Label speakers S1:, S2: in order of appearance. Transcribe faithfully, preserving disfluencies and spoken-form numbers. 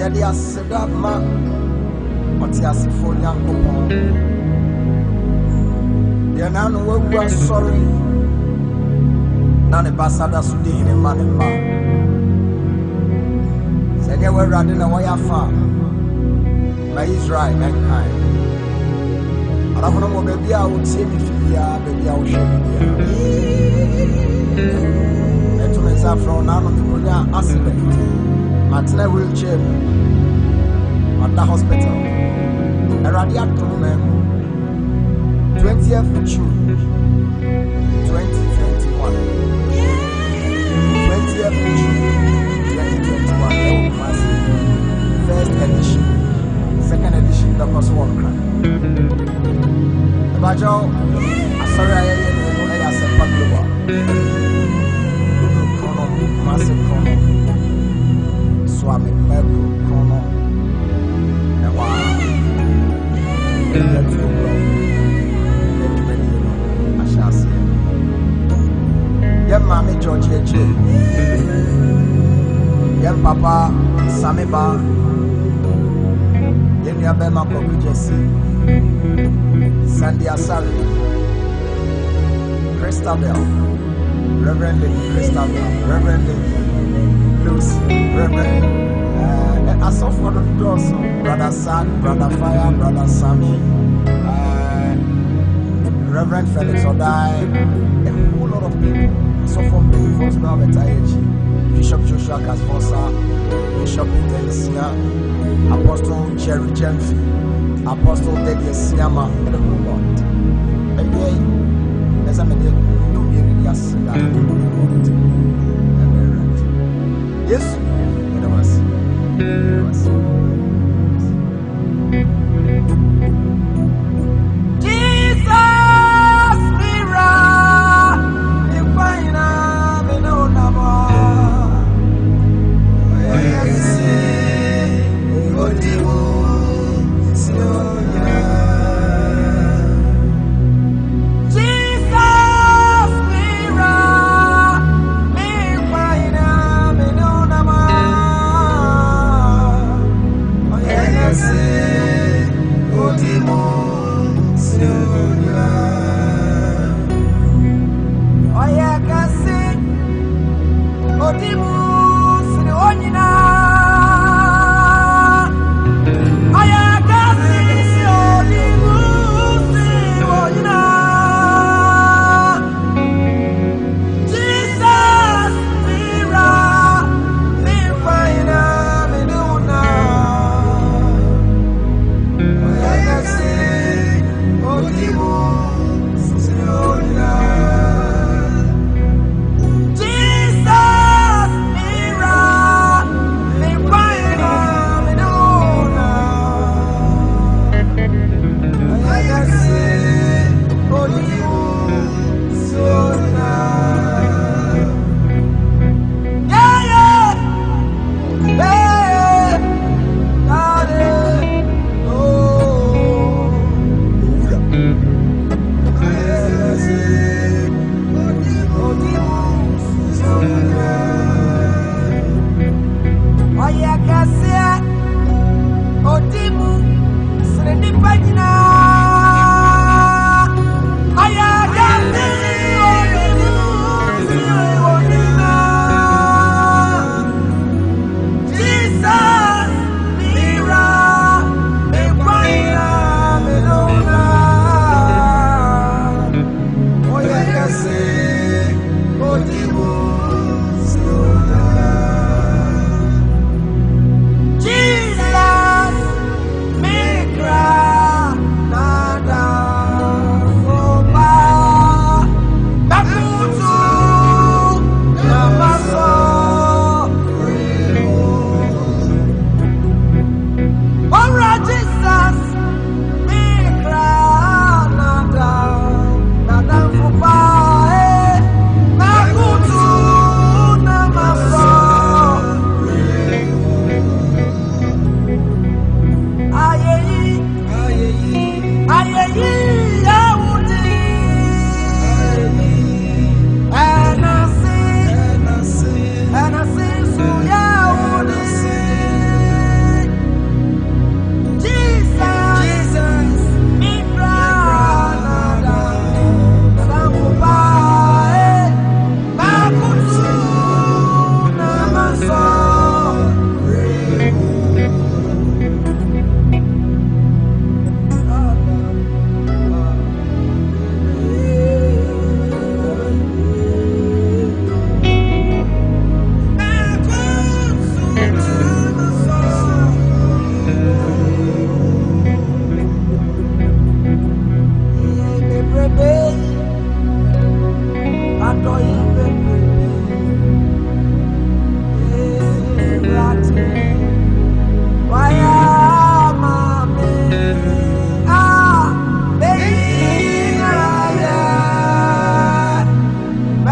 S1: Yadi Asedama, Matiasi for Yankopon. You're now no we are sorry. None of us had a Sudi in a man and man. Say, you were running away afar. My Israel, mankind. I don't know, baby, I would say if you are, baby, I will show you. And to myself from now on, the accident. Martina wheelchair at the hospital. A radiator man. twentieth of June twenty twenty-one. twentieth of June twenty twenty-one. First edition. Second edition, that was one cry. About Joe, I'm sorry, I said Pablo. Massive chrono. Swami Meru chrono. And wow. Let's go, bro. I shall see. Yeah, Mammy George H. Yeah, Papa Samiba. Yeah, Bema Kobe Jesse. Sandy Asari. Christabel. Reverend Lady Christabel. Reverend Lady Lucy. Reverend. Uh, I saw for the doors. Brother San, Brother Fire, Brother Sammy. Uh, Reverend Felix Odai. A whole lot of people. So for before now, Bishop Joshua Kasfosa. Bishop Intelisia. Apostle Jerry Jenfi. Apostle Dedia Siama. And the whole lot. And yeah, there's a minute. Yes, yes, it was. It was. Jesus, Mira, if I am in Onama, yes, what you want, Joy.